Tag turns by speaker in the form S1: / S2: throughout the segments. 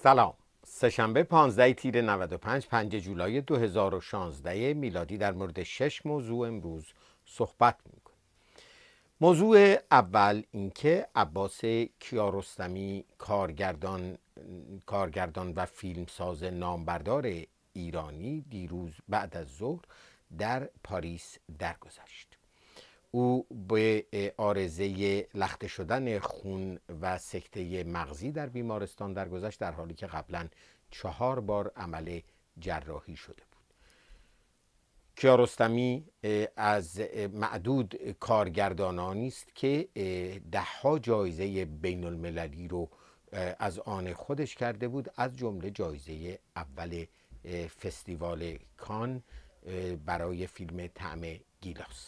S1: سلام. سه‌شنبه 15 تیر 95 5 جولای 2016 میلادی در مورد 6 موضوع امروز صحبت می‌کنیم. موضوع اول اینکه عباس کیارستمی کارگردان و فیلمساز نامبردار ایرانی دیروز بعد از ظهر در پاریس درگذشت. او به عارضه لخته شدن خون و سکته مغزی در بیمارستان درگذشت، در حالی که قبلا 4 بار عمل جراحی شده بود. کیارستمی از معدود کارگردانانی است که 10 جایزه بین المللی رو از آن خودش کرده بود، از جمله جایزه اول فستیوال کان برای فیلم طعم گیلاس.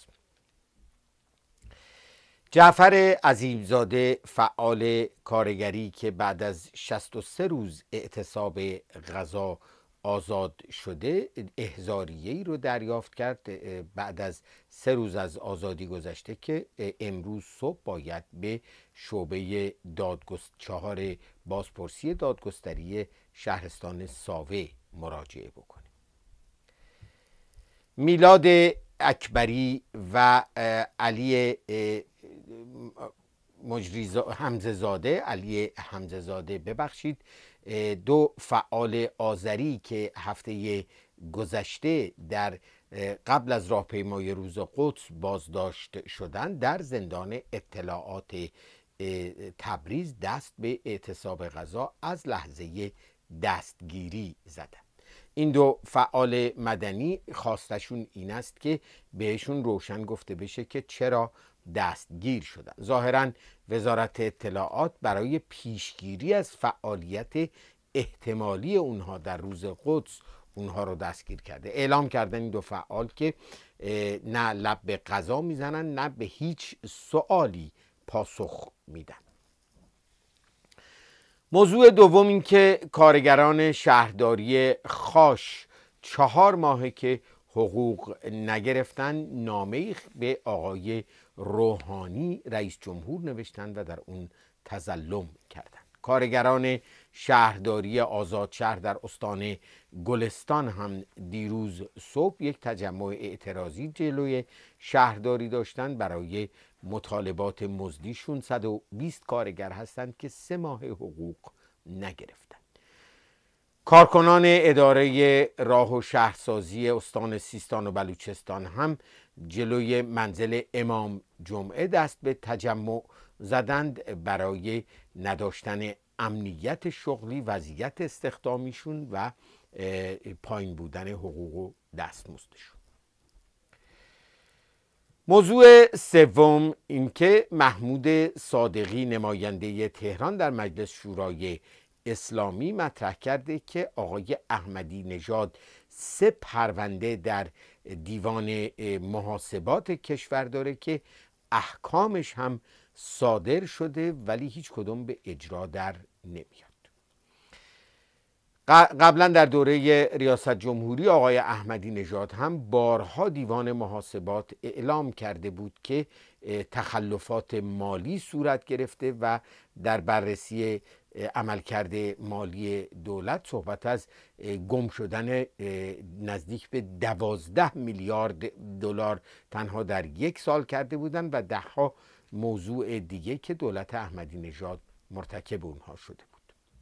S1: جعفر عظیمزاده، فعال کارگری که بعد از 63 روز اعتصاب غذا آزاد شده، احضاریه‌ای رو دریافت کرد بعد از 3 روز از آزادی گذشته که امروز صبح باید به شعبه 4 بازپرسی دادگستری شهرستان ساوه مراجعه بکنه. میلاد اکبری و علی علی حمزه زاده ببخشید، 2 فعال آذری که هفته گذشته در قبل از راهپیمایی روز قدس بازداشت شدند، در زندان اطلاعات تبریز دست به اعتصاب غذا از لحظه دستگیری زدند. این 2 فعال مدنی خواستشون این است که بهشون روشن گفته بشه که چرا دستگیر شدن. ظاهراً وزارت اطلاعات برای پیشگیری از فعالیت احتمالی اونها در روز قدس اونها رو دستگیر کرده. اعلام کردن این 2 فعال که نه لب به قضا میزنن نه به هیچ سوالی پاسخ میدن. موضوع دوم این که کارگران شهرداری خاش 4 ماهه که حقوق نگرفتن، نامه‌ای به آقای روحانی رئیس جمهور نوشتند و در اون تظلم کردند. کارگران شهرداری آزادشهر در استان گلستان هم دیروز صبح یک تجمع اعتراضی جلوی شهرداری داشتند برای مطالبات مزدیشون. 120 کارگر هستند که 3 ماه حقوق نگرفتند. کارکنان اداره راه و شهرسازی استان سیستان و بلوچستان هم جلوی منزل امام جمعه دست به تجمع زدند برای نداشتن امنیت شغلی، وضعیت استخدامیشون و پایین بودن حقوق و دستمزدشون. موضوع سوم این که محمود صادقی، نماینده تهران در مجلس شورای اسلامی، مطرح کرده که آقای احمدی نژاد 3 پرونده در دیوان محاسبات کشور داره که احکامش هم صادر شده ولی هیچ کدوم به اجرا در نمیاد. قبلا در دوره ریاست جمهوری آقای احمدی نژاد هم بارها دیوان محاسبات اعلام کرده بود که تخلفات مالی صورت گرفته و در بررسی عملکرد مالی دولت صحبت از گم شدن نزدیک به 12 میلیارد دلار تنها در 1 سال کرده بودند و 10 موضوع دیگه که دولت احمدی نژاد مرتکب اونها شده بود.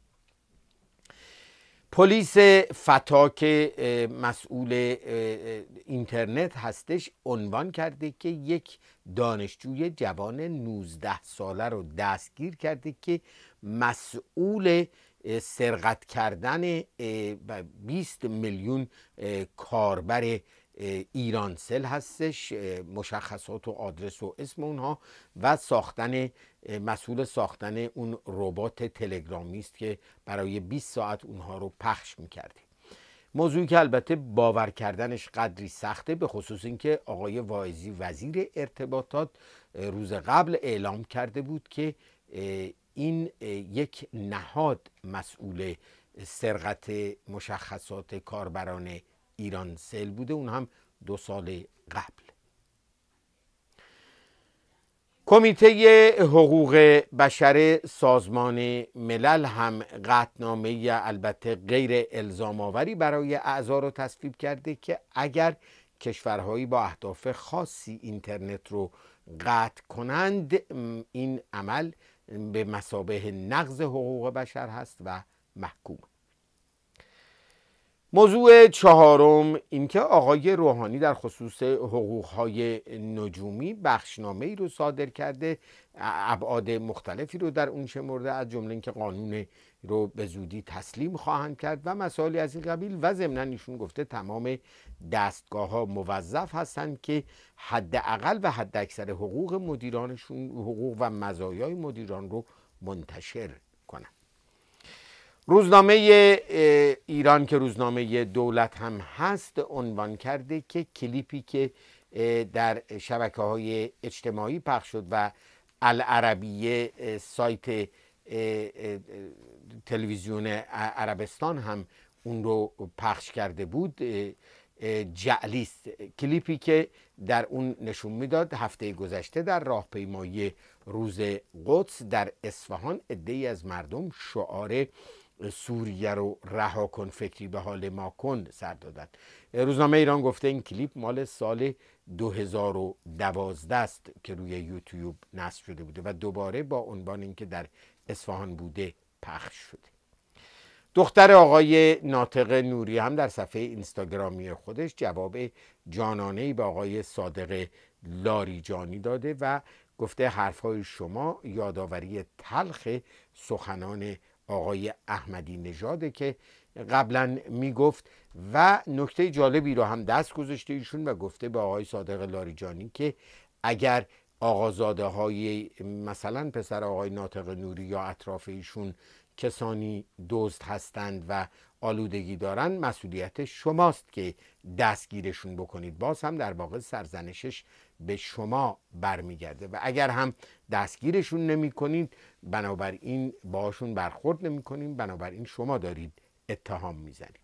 S1: پلیس فتا که مسئول اینترنت هستش عنوان کرده که یک دانشجوی جوان 19 ساله رو دستگیر کرده که مسئول سرقت کردن 20 میلیون کاربر ایرانسل هستش، مشخصات و آدرس و اسم اونها و مسئول ساختن اون ربات تلگرامی است که برای 20 ساعت اونها رو پخش میکرده. موضوعی که البته باور کردنش قدری سخته، به خصوص اینکه آقای واعظی وزیر ارتباطات روز قبل اعلام کرده بود که این یک نهاد مسئول سرقت مشخصات کاربران ایرانسل بوده، اون هم 2 سال قبل. کمیته حقوق بشر سازمان ملل هم قطعنامه البته غیر الزام آوری برای اعضا رو تصویب کرده که اگر کشورهایی با اهداف خاصی اینترنت رو قطع کنند این عمل به مثابه نقض حقوق بشر هست و محکوم. موضوع چهارم اینکه آقای روحانی در خصوص حقوق‌های نجومی بخشنامه‌ای رو صادر کرده، ابعاد مختلفی رو در اون شمرده، از جمله اینکه قانون رو به زودی تسلیم خواهند کرد و مسائلی از این قبیل، و ضمناً ایشون گفته تمام دستگاه‌ها موظف هستند که حداقل و حداکثر حقوق مدیرانشون، حقوق و مزایای مدیران رو منتشر کنند. روزنامه ایران که روزنامه دولت هم هست عنوان کرده که کلیپی که در شبکه‌های اجتماعی پخش شد و العربیه سایت تلویزیون عربستان هم اون رو پخش کرده بود جعلی است. کلیپی که در اون نشون میداد هفته گذشته در راهپیمایی روز قدس در اصفهان عده‌ای از مردم شعار سوریه رو رها کن فکری به حال ما کن سر دادن. روزنامه ایران گفته این کلیپ مال سال 2012 است که روی یوتیوب نصب شده بوده و دوباره با عنوان اینکه در اصفهان بوده پخش شده. دختر آقای ناطق نوری هم در صفحه اینستاگرامی خودش جواب جانانه‌ای به آقای صادق لاریجانی داده و گفته حرفهای شما یادآوری تلخ سخنان آقای احمدی نژاده که قبلا میگفت، و نکته جالبی رو هم دست گذاشته ایشون و گفته به آقای صادق لاریجانی که اگر آقازاده های مثلا پسر آقای ناطق نوری یا اطراف ایشون کسانی دزد هستند و آلودگی دارن، مسئولیت شماست که دستگیرشون بکنید. باز هم در واقع سرزنشش به شما برمیگرده و اگر هم دستگیرشون نمی کنید بنابراین باشون برخورد نمی کنید، بنابراین شما دارید اتهام میزنید.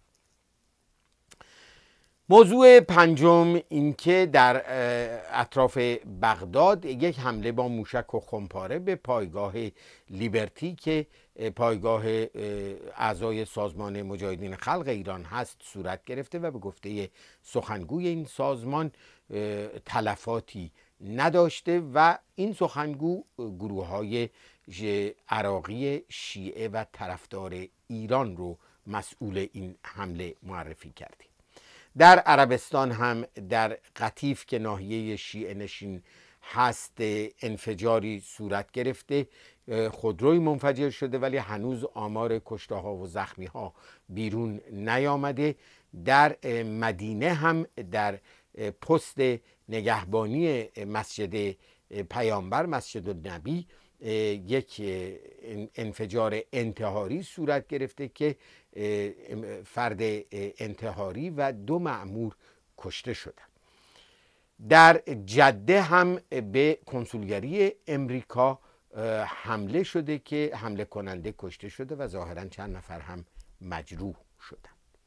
S1: موضوع پنجم اینکه در اطراف بغداد یک حمله با موشک و خمپاره به پایگاه لیبرتی که پایگاه اعضای سازمان مجاهدین خلق ایران هست صورت گرفته و به گفته سخنگوی این سازمان تلفاتی نداشته و این سخنگو گروه‌های عراقی شیعه و طرفدار ایران رو مسئول این حمله معرفی کرده. در عربستان هم در قطیف که ناحیه شیعه نشین هست انفجاری صورت گرفته، خودروی منفجر شده ولی هنوز آمار کشته ها و زخمی ها بیرون نیامده. در مدینه هم در پست نگهبانی مسجد پیامبر، مسجد النبی، یک انفجار انتحاری صورت گرفته که فرد انتحاری و 2 مأمور کشته شدند. در جده هم به کنسولگری امریکا حمله شده که حمله کننده کشته شده و ظاهراً چند نفر هم مجروح شدند.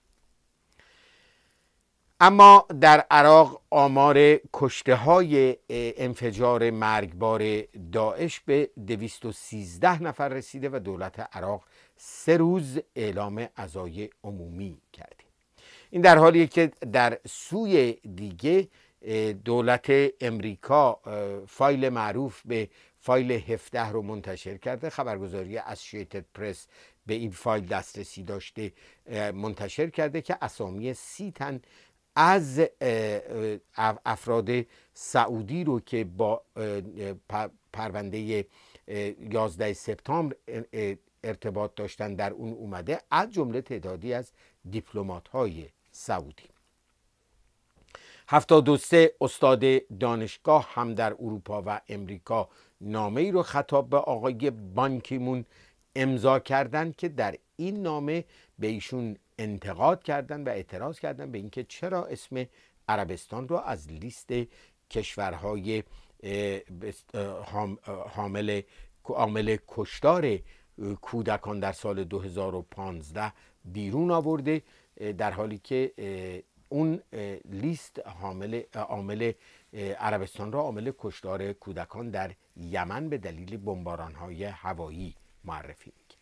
S1: اما در عراق آمار کشته های انفجار مرگبار داعش به 213 نفر رسیده و دولت عراق 3 روز اعلام عزای عمومی کرده. این در حالیه که در سوی دیگه دولت امریکا فایل معروف به فایل 17 رو منتشر کرده. خبرگزاری اسوشییتد پرس به این فایل دسترسی داشته، منتشر کرده که اسامی 30 تن از افراد سعودی رو که با پرونده 11 سپتامبر ارتباط داشتن در اون اومده، از جمله تعدادی از دیپلمات‌های سعودی. 73 استاد دانشگاه هم در اروپا و امریکا نامه‌ای رو خطاب به آقای بان کی مون امضا کردند که در این نامه به ایشون انتقاد کردن و اعتراض کردن به اینکه چرا اسم عربستان رو از لیست کشورهای عامل کشتار کودکان در سال 2015 بیرون آورده، در حالی که اون لیست عامل عربستان را عامل کشتار کودکان در یمن به دلیل بمباران‌های هوایی معرفی می‌کنه.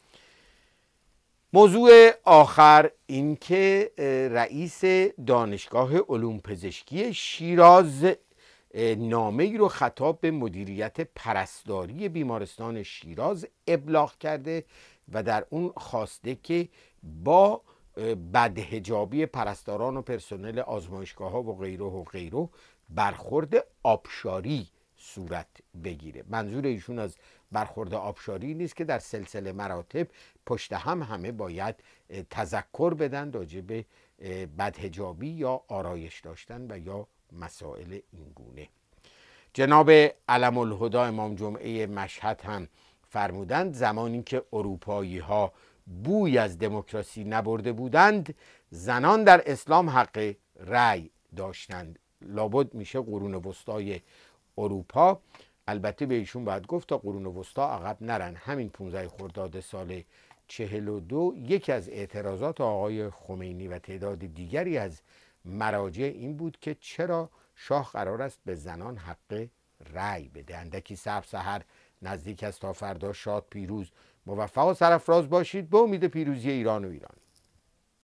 S1: موضوع آخر این که رئیس دانشگاه علوم پزشکی شیراز نامه‌ای رو خطاب به مدیریت پرستاری بیمارستان شیراز ابلاغ کرده و در اون خواسته که با بدحجابی پرستاران و پرسنل آزمایشگاه‌ها و غیره برخورد آبشاری صورت بگیره. منظور ایشون از برخورد آبشاری نیست که در سلسله مراتب پشت هم همه باید تذکر بدن راجع به بدحجابی یا آرایش داشتن و یا مسائل این گونه. جناب علم الهدی امام جمعه مشهد هم فرمودند زمانی که اروپایی ها بوی از دموکراسی نبرده بودند، زنان در اسلام حق رأی داشتند. لابد میشه قرون وسطای اروپا. البته به ایشون باید گفت تا قرون وسطا عقب نرن. همین 15 خرداد سال 42 یکی از اعتراضات آقای خمینی و تعداد دیگری از مراجع این بود که چرا شاه قرار است به زنان حق رأی بده. اندکی صبح سحر نزدیک است تا فردا شاد پیروز موفق و سرافراز باشید به امید پیروزی ایران و ایرانی.